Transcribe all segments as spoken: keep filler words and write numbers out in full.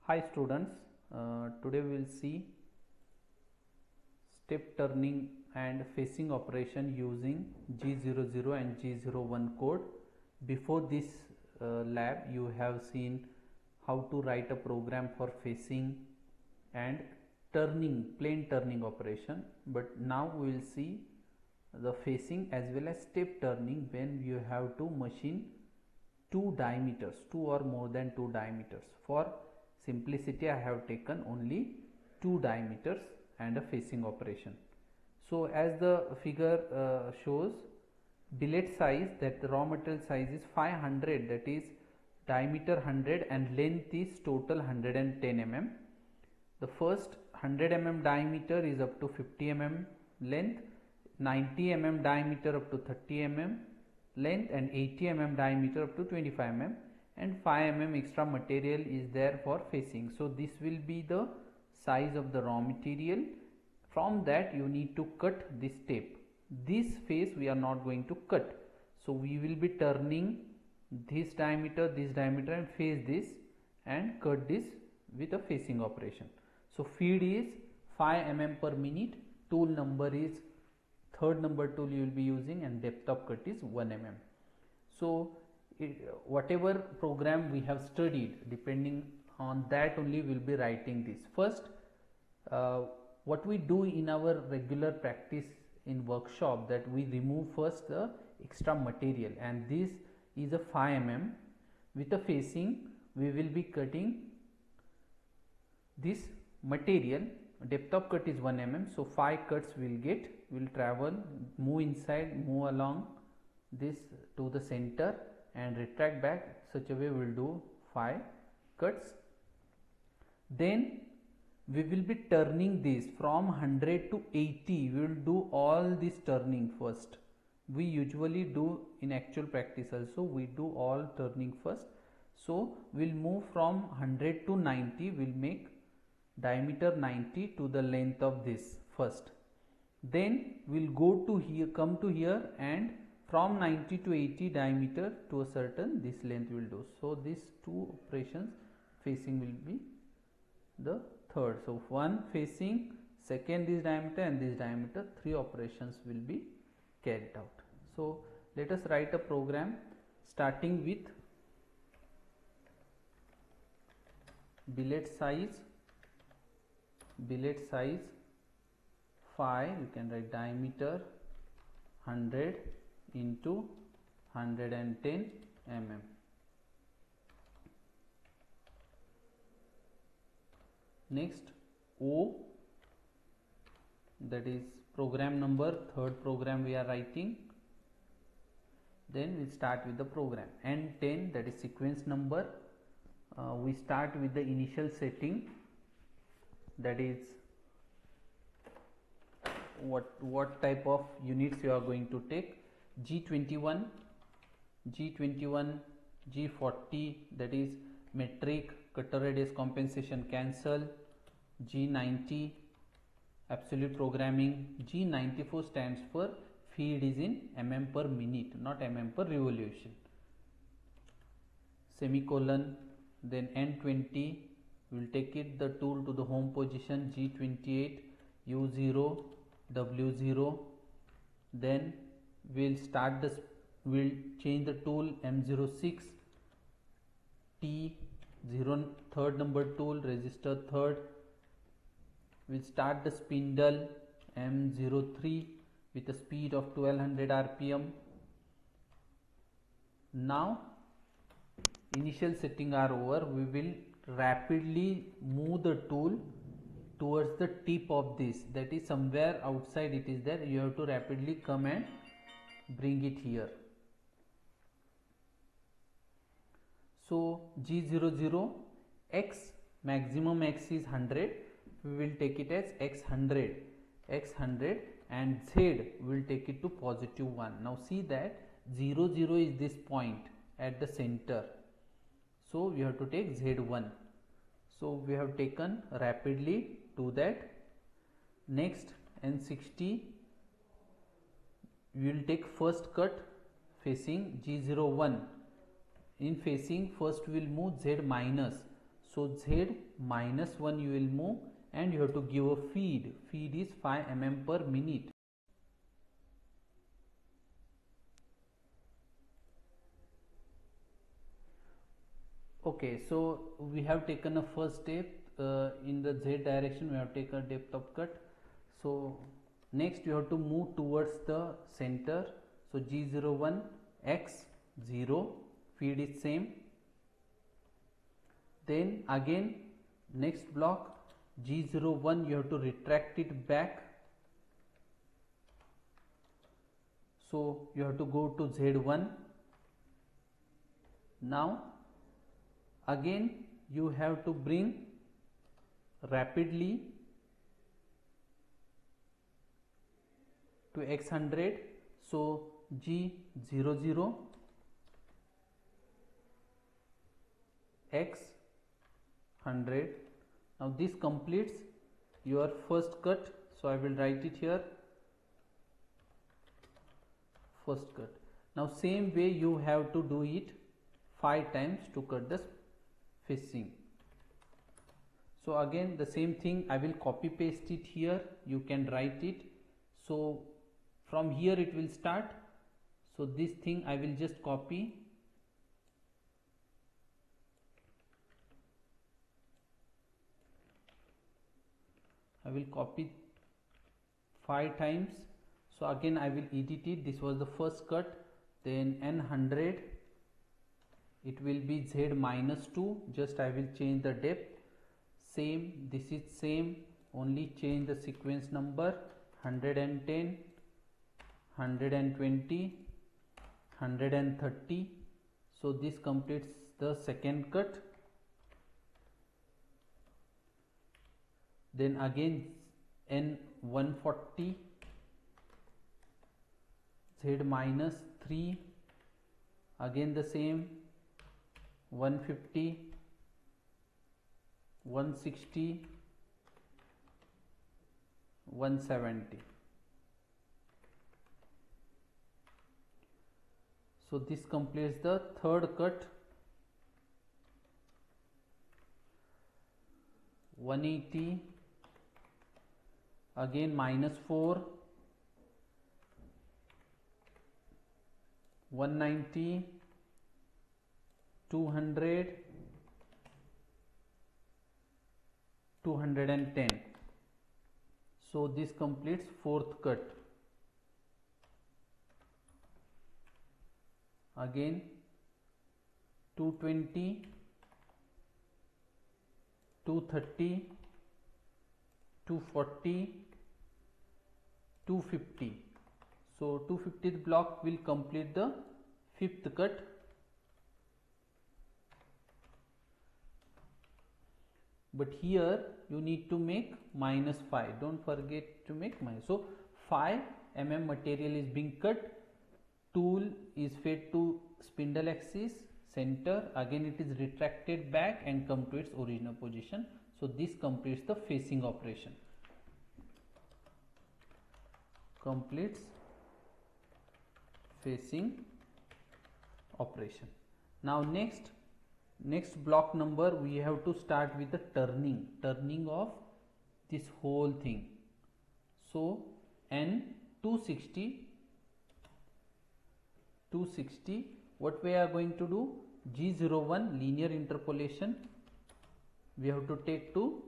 Hi students, uh, today we will see step turning and facing operation using G zero zero and G zero one code. Before this uh, lab you have seen how to write a program for facing and turning, plane turning operation, but now we will see the facing as well as step turning when you have to machine two diameters, two or more than two diameters. For simplicity I have taken only two diameters and a facing operation. So as the figure uh, shows, billet size, that the raw material size is five hundred, that is diameter one hundred and length is total one hundred ten millimeters. The first one hundred millimeter diameter is up to fifty millimeters length, ninety millimeter diameter up to thirty millimeters length, and eighty millimeter diameter up to twenty-five millimeters, and five millimeters extra material is there for facing. So this will be the size of the raw material. From that you need to cut this tape. This face we are not going to cut, so we will be turning this diameter, this diameter, and face this and cut this with a facing operation. So feed is five millimeters per minute, tool number is third number tool you will be using, and depth of cut is one millimeter. So it, whatever program we have studied, depending on that only we will be writing this. First, uh, what we do in our regular practice in workshop, that we remove first the extra material, and this is a five millimeters. With a facing we will be cutting this material. Depth of cut is one millimeter, so five cuts will get, will travel, move inside, move along this to the center and retract back. Such a way we will do five cuts. Then we will be turning this from one hundred to eighty. We will do all this turning first. We usually do in actual practice also, we do all turning first. So we will move from one hundred to ninety, we will make diameter ninety to the length of this first. Then we will go to here, come to here, and from ninety to eighty diameter to a certain this length we will do. So these two operations facing will be the third. So one facing, second this diameter, and this diameter, three operations will be carried out. So let us write a program starting with billet size, billet size five, you can write diameter one hundred into one hundred ten millimeters. Next, O, that is program number, third program we are writing. Then we start with the program. N ten, that is sequence number. Uh, we start with the initial setting, that is what what type of units you are going to take. G twenty-one, G twenty-one, G forty, that is metric, cutter radius compensation cancel. G ninety, absolute programming. G ninety-four stands for feed is in mm per minute, not mm per revolution. Semicolon. Then N twenty, we will take it the tool to the home position. G twenty-eight, U zero, W zero. Then we will start this, we will change the tool M zero six, T zero, third number tool, register third. We will start the spindle M zero three with a speed of twelve hundred R P M. Now initial setting are over, we will rapidly move the tool towards the tip of this, that is somewhere outside it is there, you have to rapidly come and bring it here. So G zero zero, X, maximum X is one hundred, we will take it as X one hundred, X one hundred, and Z we will take it to positive one. Now see that zero zero is this point at the center, so we have to take Z one. So we have taken rapidly to that. Next, N sixty, we will take first cut facing G zero one. In facing, first we will move Z minus, So Z minus one you will move, and you have to give a feed. Feed is five millimeters per minute. Okay, so we have taken a first step uh, in the Z direction. We have taken a depth of cut. So next you have to move towards the center. So G zero one X zero, feed is same. Then again next block G zero one you have to retract it back. So you have to go to Z one. Now again you have to bring rapidly to X one hundred. So G zero zero X one hundred. Now this completes your first cut. So I will write it here, first cut. Now same way you have to do it five times to cut the facing. So again the same thing, I will copy paste it here, you can write it. So from here it will start. So this thing I will just copy. I will copy five times. So again I will edit it. This was the first cut. Then N one hundred, it will be Z minus two. Just I will change the depth. Same, this is same, only change the sequence number. one hundred ten, one hundred twenty, one hundred thirty. So this completes the second cut. Then again N one forty, Z minus three, again the same, one fifty, one sixty, one seventy. So this completes the third cut. one eighty, again minus four, one ninety, two hundred, two hundred ten. So this completes fourth cut. Again two twenty, two thirty, two forty, two fifty. So two fiftieth block will complete the fifth cut. But here you need to make minus five. Don't forget to make minus. So five millimeter material is being cut. Tool is fed to spindle axis center. Again it is retracted back and come to its original position. So this completes the facing operation. Completes facing operation. Now next next block number we have to start with the turning turning of this whole thing. So N two sixty, two sixty, what we are going to do, G zero one linear interpolation we have to take to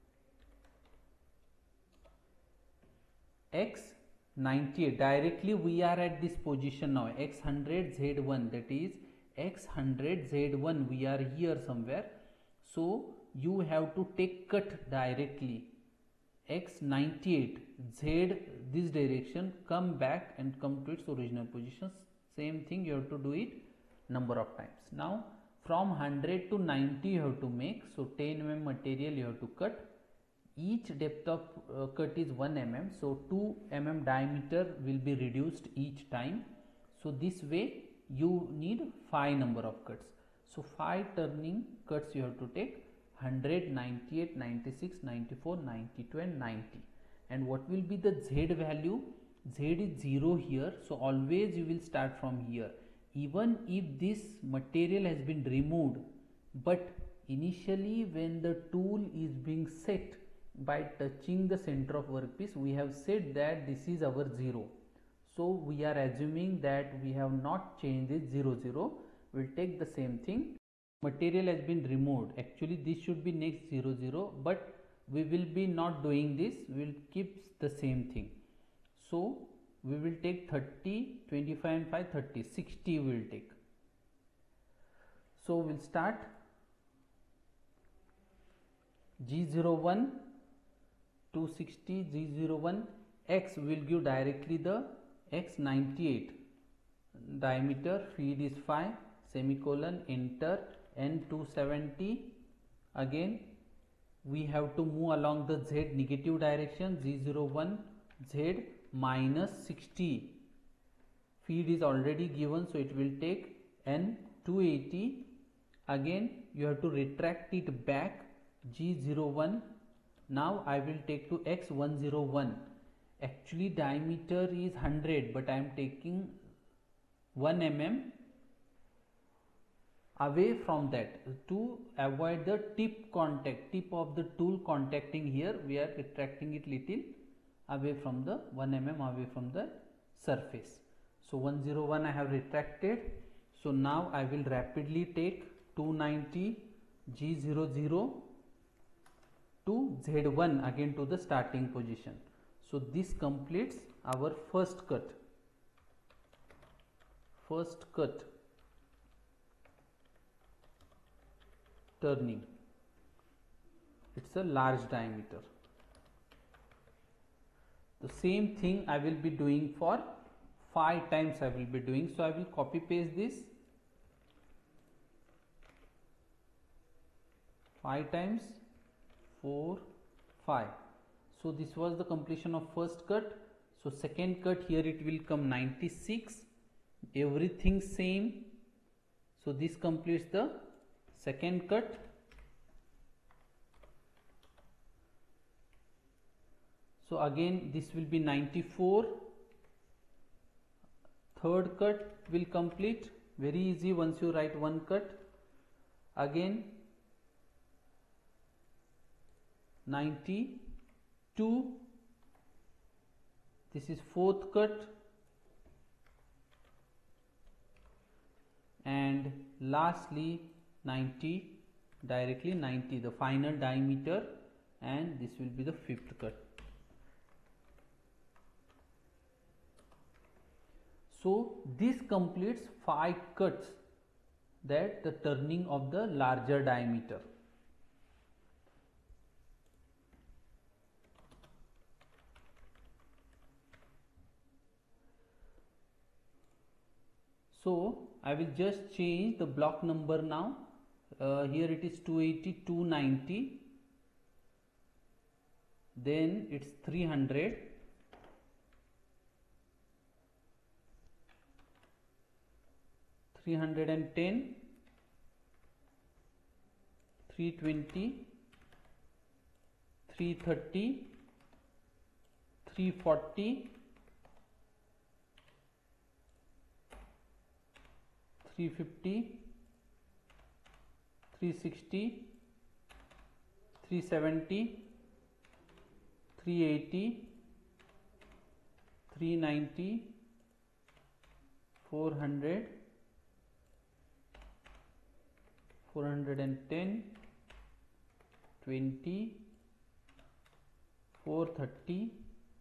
X ninety-eight. Directly we are at this position now, X one hundred Z one, that is X one hundred Z one, we are here somewhere. So you have to take cut directly X ninety-eight Z this direction, come back and come to its original position. Same thing you have to do it number of times. Now from one hundred to ninety you have to make. So ten millimeter material you have to cut. Each depth of uh, cut is one millimeter. So two millimeter diameter will be reduced each time. So this way you need five number of cuts. So five turning cuts you have to take: one hundred, ninety-eight, ninety-six, ninety-four, ninety-two and ninety. And what will be the Z value? Z is zero here. So always you will start from here. Even if this material has been removed, but initially when the tool is being set by touching the center of workpiece, we have said that this is our zero. So we are assuming that we have not changed this zero zero. We'll take the same thing. Material has been removed. Actually this should be next zero zero, but we will be not doing this. We will keep the same thing. So we will take thirty, twenty-five and five, thirty, sixty we will take. So we will start. G zero one, two sixty, G zero one, X will give directly the X ninety-eight, diameter, feed is five, semicolon, enter, N two seventy. Again we have to move along the Z negative direction, G zero one, Z minus sixty, feed is already given, so it will take N two eighty. Again you have to retract it back, G zero one. Now I will take to X one zero one. Actually diameter is one hundred, but I am taking one millimeter away from that to avoid the tip contact, tip of the tool contacting here. We are retracting it little away from the one millimeter away from the surface. So one zero one I have retracted. So now I will rapidly take two ninety, G zero zero to Z one again to the starting position. So this completes our first cut. First cut turning. It's a large diameter. The same thing I will be doing for five times I will be doing. So I will copy paste this five times, four, five. So this was the completion of first cut. So second cut, here it will come ninety-six, everything same. So this completes the second cut. So again this will be ninety-four. Third cut will complete, very easy once you write one cut. Again ninety-two. This is fourth cut, and lastly ninety, directly ninety, the final diameter, and this will be the fifth cut. So this completes five cuts, that the turning of the larger diameter. So I will just change the block number now. Uh, here it is two eighty, two ninety, then it's three hundred, three hundred ten, three twenty, three thirty, three forty, three fifty, three sixty, three seventy, three eighty, three ninety, four hundred, four hundred ten, twenty, four thirty,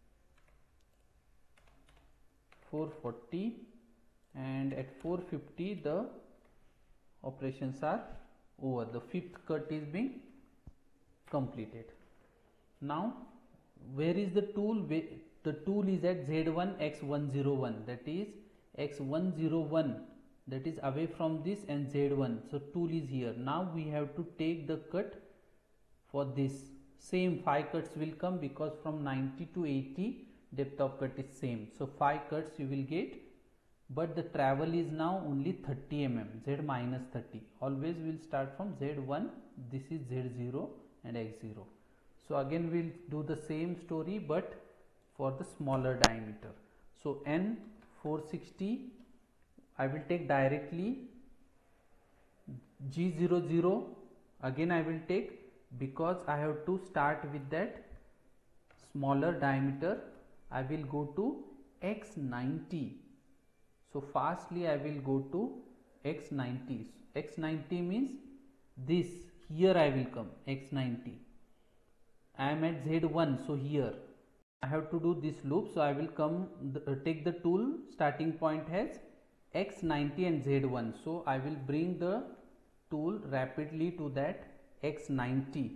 four forty, and at four fifty the operations are over. The fifth cut is being completed. Now where is the tool? The tool is at Z one X one zero one, that is X one zero one, that is away from this, and Z one. So tool is here. Now we have to take the cut for this. Same five cuts will come, because from ninety to eighty depth of cut is same. So five cuts you will get, but the travel is now only thirty millimeters, Z minus thirty. Always we will start from Z one, this is Z zero and X zero. So again we will do the same story, but for the smaller diameter. So N four sixty, I will take directly G zero zero again I will take, because I have to start with that smaller diameter, I will go to X ninety. So fastly I will go to X ninety. X ninety means this, here I will come X ninety. I am at Z one, so here I have to do this loop. So I will come the, uh, take the tool, starting point has X ninety and Z one. So I will bring the tool rapidly to that X ninety,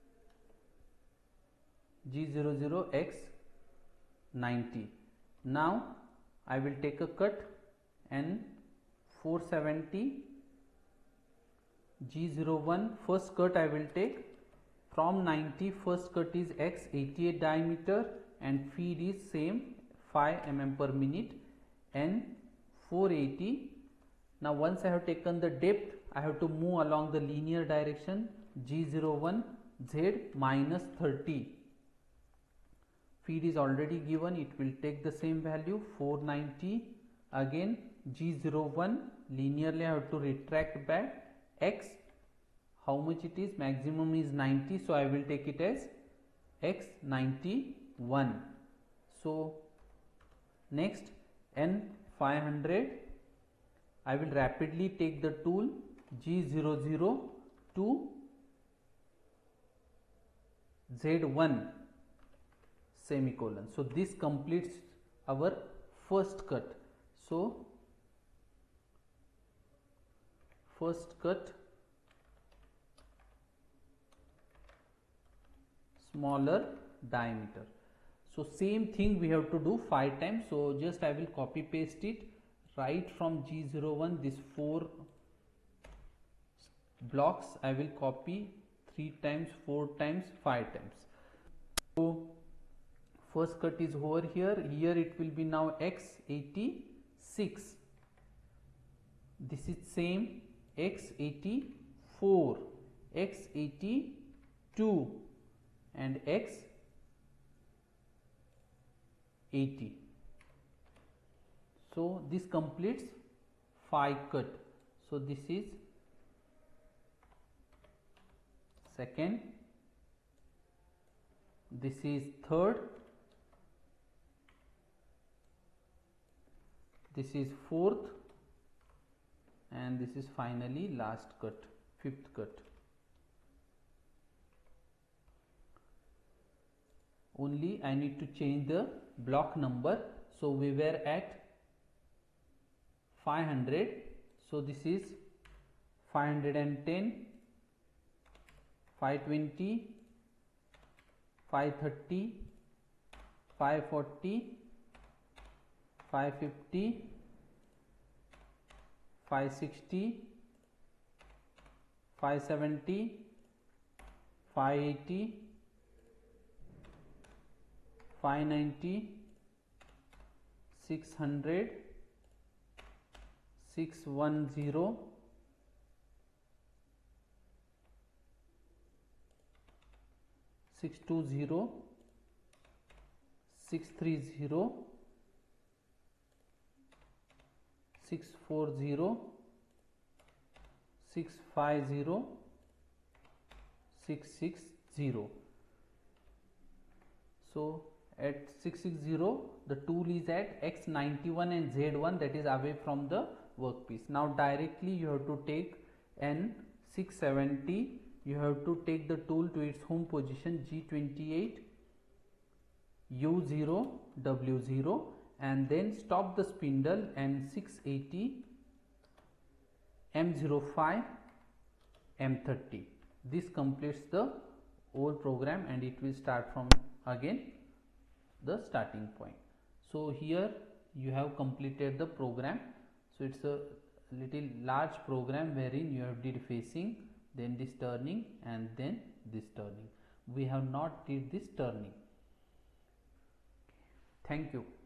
G zero zero X ninety. Now I will take a cut and four seventy G zero one, first cut I will take from ninety, first cut is X eighty-eight diameter and feed is same five millimeters per minute and four eighty. Now once I have taken the depth, I have to move along the linear direction, G zero one Z minus thirty. Feed is already given, it will take the same value four ninety. Again G zero one, linearly I have to retract back X, how much it is, maximum is ninety, so I will take it as X ninety-one. So next N five hundred, I will rapidly take the tool G zero zero to Z one semicolon. So this completes our first cut. So first cut, smaller diameter. So same thing we have to do five times. So just I will copy paste it right from G zero one, this four blocks I will copy three times, four times, five times. So first cut is over here, here it will be now X eighty-six, this is same X eighty-four, X eighty-two and X eighty. So this completes five cut. So this is second, this is third, this is fourth, and this is finally last cut, fifth cut. Only I need to change the block number. So we were at five hundred, so this is five hundred ten, five twenty, five thirty, five forty, five fifty, five sixty, five seventy, five eighty, five ninety, six hundred, six ten, six twenty, six thirty, six forty, six fifty, six sixty. So at six sixty, the tool is at X ninety-one and Z one, that is away from the workpiece. Now directly you have to take N six seventy, you have to take the tool to its home position G twenty-eight, U zero, W zero, and then stop the spindle and six eighty, M zero five, M thirty. This completes the whole program and it will start from again the starting point. So here you have completed the program. So it's a little large program wherein you have did facing, then this turning, and then this turning. We have not did this turning. Thank you.